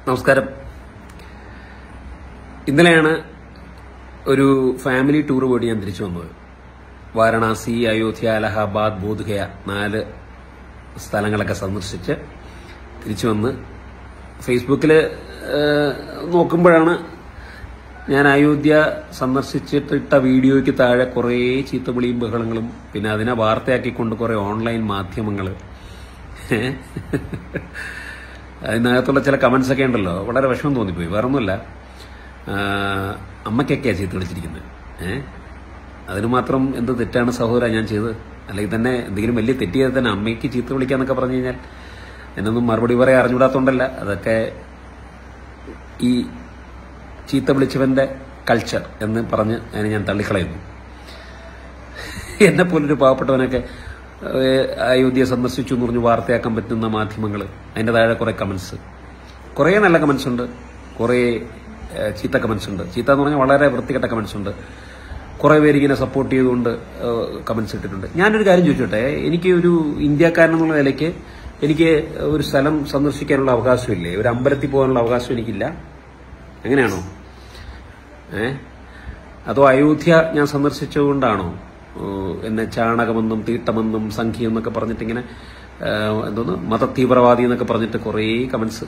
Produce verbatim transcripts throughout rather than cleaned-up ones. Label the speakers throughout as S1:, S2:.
S1: നമസ്കാരം. ഇന്നലെയാണ് ഒരു ഫാമിലി ടൂർ പോയിട്ട് ഞാൻ തിരിച്ചു വന്നത്. വാരണാസി, അയോധ്യ, അലഹാബാദ്, ബോധ്ഗയ നാല് സ്ഥലങ്ങളൊക്കെ സന്ദർശിച്ച് തിരിച്ചു വന്ന് ഫേസ്ബുക്കിൽ നോക്കുമ്പോഴാണ് ഞാൻ അയോധ്യ സന്ദർശിച്ചിട്ടിട്ട വീഡിയോയ്ക്ക് താഴെ കുറേ ചീത്തവിളിയും ബഹളങ്ങളും പിന്നെ അതിനെ വാർത്തയാക്കിക്കൊണ്ട് കുറേ ഓൺലൈൻ മാധ്യമങ്ങൾ അതിനകത്തുള്ള ചില കമന്റ്സ് ഒക്കെ ഉണ്ടല്ലോ, വളരെ വിഷമം തോന്നിപ്പോയി. വേറെ ഒന്നുമല്ല, അമ്മയ്ക്കൊക്കെയാണ് ചീത്ത വിളിച്ചിരിക്കുന്നത്. ഏഹ് അതിന് മാത്രം എന്ത് തെറ്റാണ് സഹോദര ഞാൻ ചെയ്തത്? അല്ലെങ്കിൽ തന്നെ എന്തെങ്കിലും വലിയ തെറ്റ് ചെയ്താൽ തന്നെ അമ്മയ്ക്ക് ചീത്ത വിളിക്കാന്നൊക്കെ പറഞ്ഞു കഴിഞ്ഞാൽ എന്നൊന്നും മറുപടി പറയാൻ അറിഞ്ഞൂടാത്തോണ്ടല്ല, അതൊക്കെ ഈ ചീത്ത വിളിച്ചവന്റെ കൾച്ചർ എന്ന് പറഞ്ഞ് അതിനെ ഞാൻ തള്ളിക്കളയുന്നു. എന്നെ പോലൊരു പാവപ്പെട്ടവനൊക്കെ അയോധ്യ സന്ദർശിച്ചു എന്ന് പറഞ്ഞ് വാർത്തയാക്കാൻ പറ്റുന്ന മാധ്യമങ്ങൾ, അതിന്റെ താഴെ കുറെ കമന്റ്സ്, കുറേ നല്ല കമന്റ്സ് ഉണ്ട്, കുറേ ചീത്ത കമന്റ്സ് ഉണ്ട്. ചീത്ത എന്ന് പറഞ്ഞാൽ വളരെ വൃത്തികെട്ട കമന്റ്സ് ഉണ്ട്. കുറെ പേര് ഇങ്ങനെ സപ്പോർട്ട് ചെയ്തുകൊണ്ട് കമന്റ്സ് ഇട്ടിട്ടുണ്ട്. ഞാനൊരു കാര്യം ചോദിച്ചോട്ടെ, എനിക്ക് ഒരു ഇന്ത്യക്കാരനെന്നുള്ള നിലയ്ക്ക് എനിക്ക് ഒരു സ്ഥലം സന്ദർശിക്കാനുള്ള അവകാശമില്ലേ? ഒരു അമ്പലത്തിൽ പോകാനുള്ള അവകാശം എനിക്കില്ല? എങ്ങനെയാണോ? ഏ അതോ അയോധ്യ ഞാൻ സന്ദർശിച്ചുകൊണ്ടാണോ എന്നെ ചാണകമെന്നും തീട്ടമെന്നും സംഖ്യ എന്നൊക്കെ പറഞ്ഞിട്ട് ഇങ്ങനെ എന്തോന്ന് മത തീവ്രവാദി എന്നൊക്കെ പറഞ്ഞിട്ട് കുറേ കമന്റ്സ്.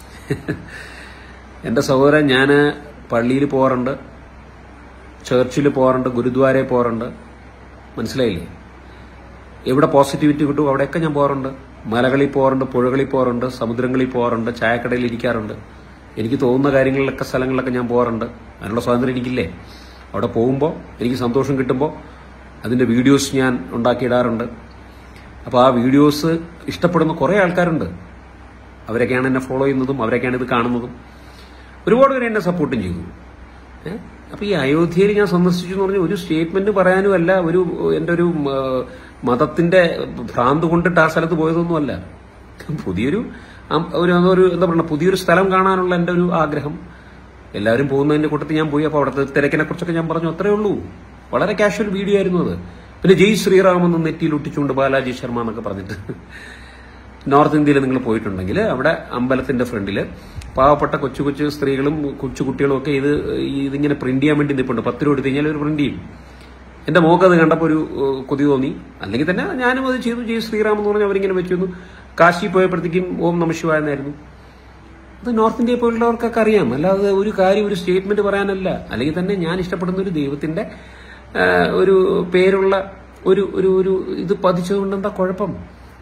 S1: എന്റെ സഹോദരൻ, ഞാൻ പള്ളിയിൽ പോകാറുണ്ട്, ചർച്ചിൽ പോകാറുണ്ട്, ഗുരുദ്വാരയിൽ പോകാറുണ്ട്. മനസ്സിലായില്ലേ? എവിടെ പോസിറ്റിവിറ്റി കിട്ടും അവിടെയൊക്കെ ഞാൻ പോകാറുണ്ട്. മലകളിൽ പോകാറുണ്ട്, പുഴകളിൽ പോകാറുണ്ട്, സമുദ്രങ്ങളിൽ പോകാറുണ്ട്, ചായക്കടയിൽ ഇരിക്കാറുണ്ട്. എനിക്ക് തോന്നുന്ന കാര്യങ്ങളിലൊക്കെ സ്ഥലങ്ങളിലൊക്കെ ഞാൻ പോകാറുണ്ട്. അതിനുള്ള സ്വാതന്ത്ര്യം എനിക്കില്ലേ? അവിടെ പോകുമ്പോൾ എനിക്ക് സന്തോഷം കിട്ടുമ്പോൾ അതിന്റെ വീഡിയോസ് ഞാൻ ഉണ്ടാക്കിയിടാറുണ്ട്. അപ്പോൾ ആ വീഡിയോസ് ഇഷ്ടപ്പെടുന്ന കുറേ ആൾക്കാരുണ്ട്. അവരൊക്കെയാണ് എന്നെ ഫോളോ ചെയ്യുന്നതും അവരൊക്കെയാണ് ഇത് കാണുന്നതും. ഒരുപാട് പേര് എന്നെ സപ്പോർട്ടും ചെയ്തു. ഏഹ് അപ്പൊ ഈ അയോധ്യയിൽ ഞാൻ സന്ദർശിച്ചു എന്ന് പറഞ്ഞാൽ ഒരു സ്റ്റേറ്റ്മെന്റ് പറയാനും അല്ല, ഒരു എന്റെ ഒരു മതത്തിന്റെ ഭ്രാന്ത് കൊണ്ടിട്ട് ആ സ്ഥലത്ത് പോയതൊന്നുമല്ല. പുതിയൊരു ഒരു ഒരു എന്താ പറയുക പുതിയൊരു സ്ഥലം കാണാനുള്ള എന്റെ ഒരു ആഗ്രഹം. എല്ലാവരും പോകുന്നതിന്റെ കൂട്ടത്തിൽ ഞാൻ പോയി. അപ്പൊ അവിടുത്തെ തിരക്കിനെ കുറിച്ചൊക്കെ ഞാൻ പറഞ്ഞു, അത്രേ ഉള്ളൂ. വളരെ കാഷ്വൽ വീഡിയോ ആയിരുന്നു അത്. പിന്നെ ജയ് ശ്രീറാം എന്ന് നെറ്റിയിൽ ഒട്ടിച്ചുകൊണ്ട് ബാലാജി ശർമ്മ എന്നൊക്കെ പറഞ്ഞിട്ട്. നോർത്ത് ഇന്ത്യയിൽ നിങ്ങൾ പോയിട്ടുണ്ടെങ്കിൽ അവിടെ അമ്പലത്തിന്റെ ഫ്രണ്ടില് പാവപ്പെട്ട കൊച്ചു കൊച്ചു സ്ത്രീകളും കൊച്ചു കുട്ടികളും ഒക്കെ ഇത് ഇതിങ്ങനെ പ്രിന്റ് ചെയ്യാൻ വേണ്ടി നിൽപ്പുണ്ട്. പത്ത് രൂപ എടുത്തു കഴിഞ്ഞാൽ ഒരു പ്രിന്റ് ചെയ്യും. എന്റെ മോക്ക് അത് കണ്ടപ്പോൾ ഒരു കൊതി തോന്നി. അല്ലെങ്കിൽ തന്നെ ഞാനും അത് ചെയ്തു. ജയ് ശ്രീറാം എന്ന് പറഞ്ഞാൽ അവരിങ്ങനെ വെച്ചു. കാശി പോയപ്പോഴത്തേക്കും ഓം നമ ശിവായ എന്നായിരുന്നു. അത് നോർത്ത് ഇന്ത്യയിൽ പോലുള്ളവർക്കൊക്കെ അറിയാം. അല്ലാതെ ഒരു കാര്യം ഒരു സ്റ്റേറ്റ്മെന്റ് പറയാനല്ല. അല്ലെങ്കിൽ തന്നെ ഞാൻ ഇഷ്ടപ്പെടുന്ന ഒരു ദൈവത്തിന്റെ ഒരു പേരുള്ള ഒരു ഒരു ഒരു ഇത് പതിച്ചതുകൊണ്ട് എന്താ കുഴപ്പം?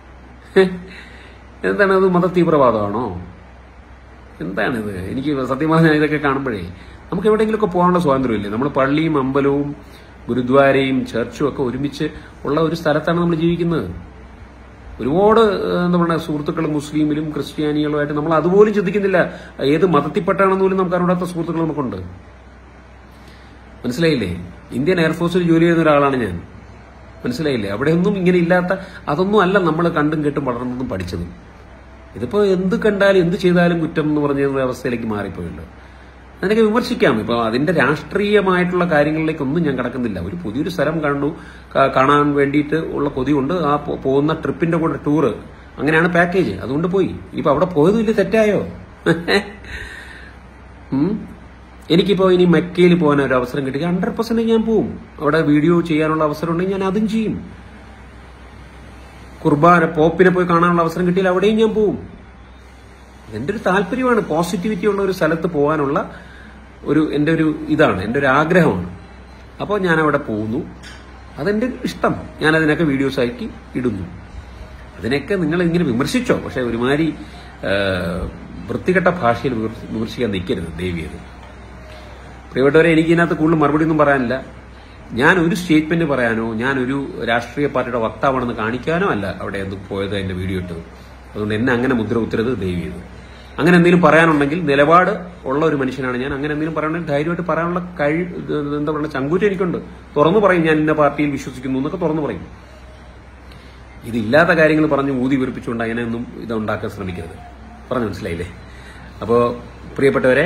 S1: എന്താണ് അത്? മത തീവ്രവാദമാണോ? എന്താണിത്? എനിക്ക് സത്യം പറഞ്ഞാൽ ഇതൊക്കെ കാണുമ്പോഴേ നമുക്ക് എവിടെയെങ്കിലുമൊക്കെ പോകാനുള്ള സ്വാതന്ത്ര്യമില്ലേ? നമ്മൾ പള്ളിയും അമ്പലവും ഗുരുദ്വാരയും ചർച്ചും ഒക്കെ ഒരുമിച്ച് ഉള്ള ഒരു സ്ഥലത്താണ് നമ്മൾ ജീവിക്കുന്നത്. ഒരുപാട് എന്താ പറയുക സുഹൃത്തുക്കളും മുസ്ലിമിലും ക്രിസ്ത്യാനികളുമായിട്ട് നമ്മൾ അതുപോലും ചിന്തിക്കുന്നില്ല. ഏത് മതത്തിൽപ്പെട്ടാണെന്ന് പോലും നമുക്ക് അറിയാത്ത സുഹൃത്തുക്കൾ നമുക്കുണ്ട്. മനസ്സിലായില്ലേ? ഇന്ത്യൻ എയർഫോഴ്സിൽ ജോലി ചെയ്യുന്ന ഒരാളാണ് ഞാൻ. മനസ്സിലായില്ലേ? അവിടെയൊന്നും ഇങ്ങനെ ഇല്ലാത്ത അതൊന്നും അല്ല നമ്മൾ കണ്ടും കേട്ടും വളർന്നതും പഠിച്ചതും. ഇതിപ്പോ എന്ത് കണ്ടാലും എന്ത് ചെയ്താലും കുറ്റം എന്ന് പറഞ്ഞ അവസ്ഥയിലേക്ക് മാറിപ്പോയല്ലോ. അതിനൊക്കെ വിമർശിക്കാം. ഇപ്പൊ അതിന്റെ രാഷ്ട്രീയമായിട്ടുള്ള കാര്യങ്ങളിലേക്കൊന്നും ഞാൻ കടക്കുന്നില്ല. ഒരു പുതിയൊരു സ്ഥലം കണ്ടു, കാണാൻ വേണ്ടിയിട്ട് ഉള്ള കൊതി കൊണ്ട് ആ പോകുന്ന ട്രിപ്പിന്റെ കൂടെ ടൂറ് അങ്ങനെയാണ് പാക്കേജ്, അതുകൊണ്ട് പോയി. ഇപ്പൊ അവിടെ പോയതും ഇല്ല, തെറ്റായോ? എനിക്കിപ്പോ ഇനി മക്കയിൽ പോകാൻ ഒരു അവസരം കിട്ടി ഹൺഡ്രഡ് പെർസെന്റ് ഞാൻ പോവും. അവിടെ വീഡിയോ ചെയ്യാനുള്ള അവസരം ഉണ്ടെങ്കിൽ ഞാൻ അതും ചെയ്യും. കുർബാന പോപ്പിനെ പോയി കാണാനുള്ള അവസരം കിട്ടിയാൽ അവിടെയും ഞാൻ പോവും. എന്റെ ഒരു താല്പര്യമാണ്. പോസിറ്റിവിറ്റി ഉള്ള ഒരു സ്ഥലത്ത് പോകാനുള്ള ഒരു എന്റെ ഒരു ഇതാണ്, എന്റെ ഒരു ആഗ്രഹമാണ്. അപ്പോൾ ഞാൻ അവിടെ പോകുന്നു. അതെന്റെ ഇഷ്ടം. ഞാൻ അതിനൊക്കെ വീഡിയോസ് ആക്കി ഇടുന്നു. അതിനൊക്കെ നിങ്ങൾ ഇങ്ങനെ വിമർശിച്ചോ, പക്ഷെ ഒരുമാതിരി വൃത്തികെട്ട ഭാഷയിൽ വിമർശിക്കാൻ നിൽക്കരുത് ദയവേത്. പ്രിയപ്പെട്ടവരെ, എനിക്ക് ഇതിനകത്ത് കൂടുതൽ മറുപടി ഒന്നും പറയാനില്ല. ഞാൻ ഒരു സ്റ്റേറ്റ്മെന്റ് പറയാനോ ഞാൻ ഒരു രാഷ്ട്രീയ പാർട്ടിയുടെ വക്താവാണെന്ന് കാണിക്കാനോ അല്ല അവിടെ എന്ത് പോയത് എന്റെ വീഡിയോ ഇട്ടത്. അതുകൊണ്ട് എന്നെ അങ്ങനെ മുദ്ര കുത്തരുത് ദയവേത്. അങ്ങനെ എന്തെങ്കിലും പറയാനുണ്ടെങ്കിൽ നിലപാട് ഉള്ള ഒരു മനുഷ്യനാണ് ഞാൻ. അങ്ങനെ എന്തെങ്കിലും പറയണമെങ്കിൽ ധൈര്യമായിട്ട് പറയാനുള്ള കഴിവ് എന്താ പറയുക ചങ്കൂറ്റം എനിക്കുണ്ട്. തുറന്നു പറയും ഞാൻ ഇന്ന പാർട്ടിയിൽ വിശ്വസിക്കുന്നു എന്നൊക്കെ തുറന്നു പറയും. ഇതില്ലാത്ത കാര്യങ്ങൾ പറഞ്ഞ് ഊതി വീർപ്പിച്ചുകൊണ്ട് അങ്ങനെയൊന്നും ഇതുണ്ടാക്കാൻ ശ്രമിക്കരുത്. പറഞ്ഞു മനസ്സിലായില്ലേ? അപ്പോൾ പ്രിയപ്പെട്ടവരെ,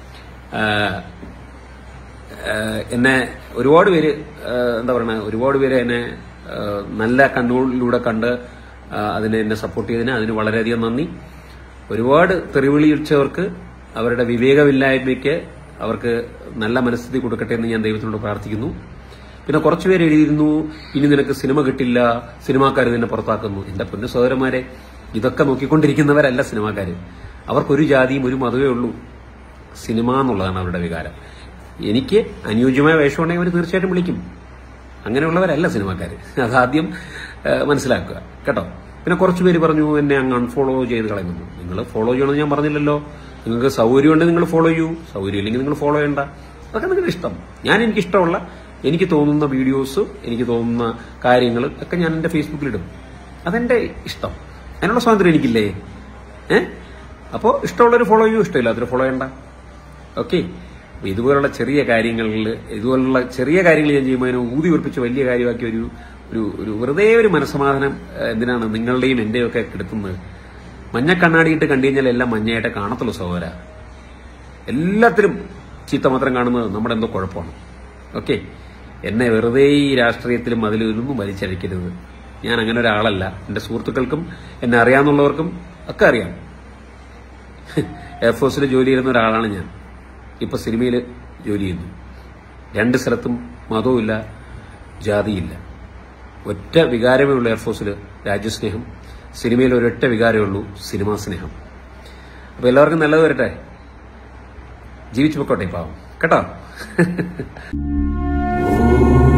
S1: എന്നെ ഒരുപാട് പേര് എന്താ പറയുക ഒരുപാട് പേര് എന്നെ നല്ല കണ്ണുകളിലൂടെ കണ്ട് അതിനെ എന്നെ സപ്പോർട്ട് ചെയ്തതിന് അതിന് വളരെയധികം നന്ദി. ഒരുപാട് തെറിവിളിച്ചവർക്ക് അവരുടെ വിവേകമില്ലായ്മയ്ക്ക് അവർക്ക് നല്ല മനസ്ഥിതി കൊടുക്കട്ടെ എന്ന് ഞാൻ ദൈവത്തിനോട് പ്രാർത്ഥിക്കുന്നു. പിന്നെ കുറച്ചുപേര് എഴുതിയിരുന്നു, ഇനി നിനക്ക് സിനിമ കിട്ടില്ല, സിനിമാക്കാർ നിന്നെ പുറത്താക്കുന്നു. എന്റെ പൊന്നു സഹോദരന്മാരെ, ഇതൊക്കെ നോക്കിക്കൊണ്ടിരിക്കുന്നവരല്ല സിനിമാക്കാര്. അവർക്കൊരു ജാതിയും ഒരു മതമേ ഉള്ളൂ. സിനിമ എന്നുള്ളതാണ് അവരുടെ വികാരം. എനിക്ക് അനുയോജ്യമായ വേഷമുണ്ടെങ്കിൽ അവർ തീർച്ചയായിട്ടും വിളിക്കും. അങ്ങനെയുള്ളവരല്ല സിനിമാക്കാര്. അതാദ്യം മനസ്സിലാക്കുക കേട്ടോ. പിന്നെ കുറച്ചുപേര് പറഞ്ഞു എന്നെ അങ്ങ് അൺഫോളോ ചെയ്ത് കളയുന്നു. നിങ്ങൾ ഫോളോ ചെയ്യണമെന്ന് ഞാൻ പറഞ്ഞില്ലല്ലോ. നിങ്ങൾക്ക് സൗകര്യമുണ്ടെങ്കിൽ നിങ്ങൾ ഫോളോ ചെയ്യൂ, സൗകര്യം ഇല്ലെങ്കിൽ നിങ്ങൾ ഫോളോ ചെയ്യണ്ട. അതൊക്കെ നിങ്ങളുടെ ഇഷ്ടം. ഞാൻ എനിക്കിഷ്ടമുള്ള, എനിക്ക് തോന്നുന്ന വീഡിയോസ്, എനിക്ക് തോന്നുന്ന കാര്യങ്ങൾ ഒക്കെ ഞാൻ എന്റെ ഫേസ്ബുക്കിലിടും. അതെന്റെ ഇഷ്ടം. അതിനുള്ള സ്വാതന്ത്ര്യം എനിക്കില്ലേ? ഏഹ് അപ്പോ ഇഷ്ടമുള്ളവർ ഫോളോ ചെയ്യൂ, ഇഷ്ടമില്ലാത്തവർ ഫോളോ ചെയ്യണ്ട. ഓക്കെ. ഇതുപോലുള്ള ചെറിയ കാര്യങ്ങളിൽ, ഇതുപോലുള്ള ചെറിയ കാര്യങ്ങൾ ഞാൻ ചെയ്യുമ്പോൾ അതിനെ ഊതി ഉറപ്പിച്ച് വലിയ കാര്യമാക്കി ഒരു ഒരു ഒരു വെറുതെ ഒരു മനസ്സമാധാനം എന്തിനാണ് നിങ്ങളുടെയും എന്റെയും ഒക്കെ കിടത്തുന്നത്? മഞ്ഞ കണ്ണാടിയിട്ട് കണ്ടു കഴിഞ്ഞാൽ എല്ലാം മഞ്ഞയായിട്ട് കാണത്തുള്ളൂ സഹോദര. എല്ലാത്തിലും ചീത്ത മാത്രം കാണുന്നത് നമ്മുടെ എന്തോ കുഴപ്പമാണ്. ഓക്കെ. എന്നെ വെറുതെ ഈ രാഷ്ട്രീയത്തിലും അതിലൊന്നും വലിച്ചഴിക്കരുത്. ഞാൻ അങ്ങനെ ഒരാളല്ല. എന്റെ സുഹൃത്തുക്കൾക്കും എന്നെ അറിയാവുന്നവർക്കും ഒക്കെ അറിയാം. എയർഫോഴ്സിൽ ജോലി ചെയ്യുന്ന ഒരാളാണ് ഞാൻ. ഇപ്പൊ സിനിമയിൽ ജോലി ചെയ്യുന്നു. രണ്ട് സ്ഥലത്തും മതവുമില്ല, ജാതിയില്ല. ഒറ്റ വികാരമേ ഉള്ളൂ എയർഫോഴ്സിൽ, രാജ്യസ്നേഹം. സിനിമയിൽ ഒരൊറ്റ വികാരമേ ഉള്ളൂ, സിനിമാ സ്നേഹം. അപ്പൊ എല്ലാവർക്കും നല്ലത് വരട്ടെ. ജീവിച്ചു പൊക്കോട്ടെ പാവം കേട്ടോ.